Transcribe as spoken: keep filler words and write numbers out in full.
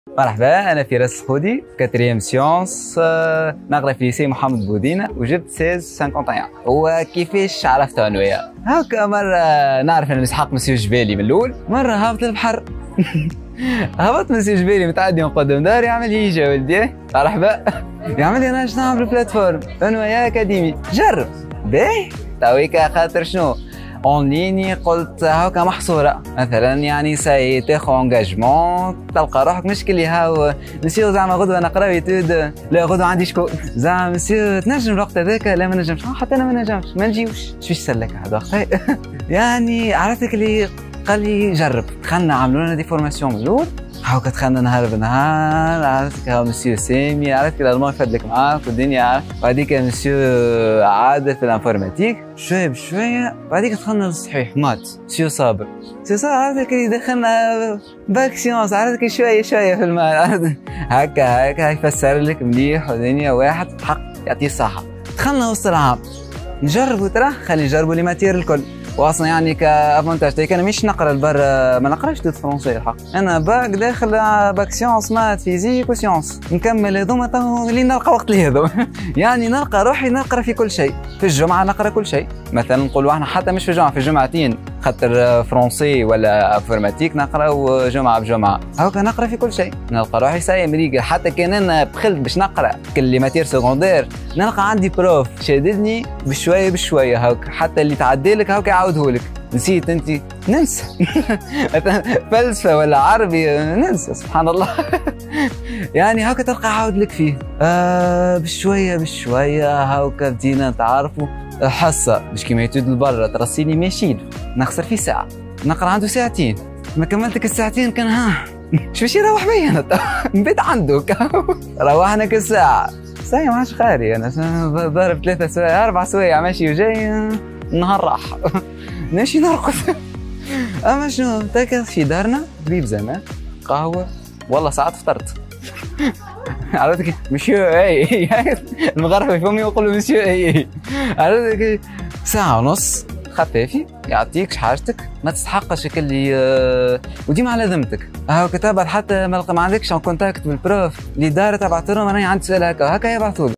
مرحبا، أنا فراس خودي كاتريام سيونس، نقرا في ليسي محمد بودينة وجبت ستة عشر خمسة وواحد. وكيفاش عرفت أنا وياه؟ هاكا مرة نعرف أن إسحاق مسيو جبالي من الأول، مرة هابط البحر هبط مسيو جبالي متعدي من قدام داري يعمل لي يجا ولدي مرحبا يعمل لي أنا باش نعمل بلاتفورم أنا وياه أكاديمي جرب باهي تويكا خاطر شنو؟ اون ليني قلت هاكا محصوره مثلا يعني ساي تاخو انجاجمون تلقى روحك مش كلي هاو مسيو زعما غدوه نقرا ايتود لا غدوه عندي شكو زعما مسيو تنجم الوقت هذاك لا ما نجمش حتى انا ما نجمش ما نجيوش شويش سلك هذا وقتها يعني عرفتك اللي قال لي جرب دخلنا عملوا لنا دي فورماسيون من الاول هاكا دخلنا نهار بنهار عرفتك هاو مسيو سامي عرفتك الالمان يفدلك معاك والدنيا وهذيك مسيو عادل في الانفورماتيك شويه بشويه بعديك دخلنا للصحيح مات مسيو صابر مسيو صابر عرفتك اللي دخلنا باك سيونس عرفتك شويه شويه في المال هكا هكا يفسر لك مليح والدنيا واحد حق يعطيه الصحه دخلنا وسط العام نجربوا ترى خلي نجربوا لي ماتير الكل واصلا يعني كافونتاج تاعي انا مش نقرا البر ما نقراش دوت فرونسي الحق انا باك داخل باك سيونس مات فيزيك وسيونس نكمل هذوما تو اللي نلقى وقت لي هذو يعني نلقى روحي نقرا في كل شيء في الجمعه نقرا كل شيء مثلا نقولوا احنا حتى مش في الجمعه في الجمعتين خاطر فرونسي ولا انفورماتيك نقراو جمعه بجمعه هاكا نقرا في كل شيء نلقى روحي ساي مريقه حتى كان انا بخلت باش نقرا كل ماتير سكوندير نلقى عندي بروف شاددني بشويه بشويه هاكا حتى اللي تعدي لك هاكا يعاودهولك نسيت انت ننسى فلسفه ولا عربي ننسى سبحان الله يعني هاكا تلقى عاود لك فيه آه بشويه بشويه هاكا بدينا نتعارفوا حصه مش كيما يتود البرا ترسيني ماشي نخسر فيه ساعه نقرا عنده ساعتين ما كملتك الساعتين كان ها شو باش يروح بيا انا نبيت عنده روحنا كالساعه ساعه ما عادش خاري انا ضارب ثلاثه سوايع اربع سوايع ماشي وجاي النهار راح ماشي نرقص اما شنو تاكل في دارنا بيب زمان قهوه والله ساعات فطرت عرفتك مسيو اي المغاربه في فمي يقولوا مسيو اي عرفتك ساعه ونص خفافي يعطيك حاجتك ما تستحقش اللي وديما على ذمتك هاو كتابة حتى ما عندكش كونتاكت بالبروف اللي دار تبعت لهم انا عندي سؤال هكا هكا يبعثوا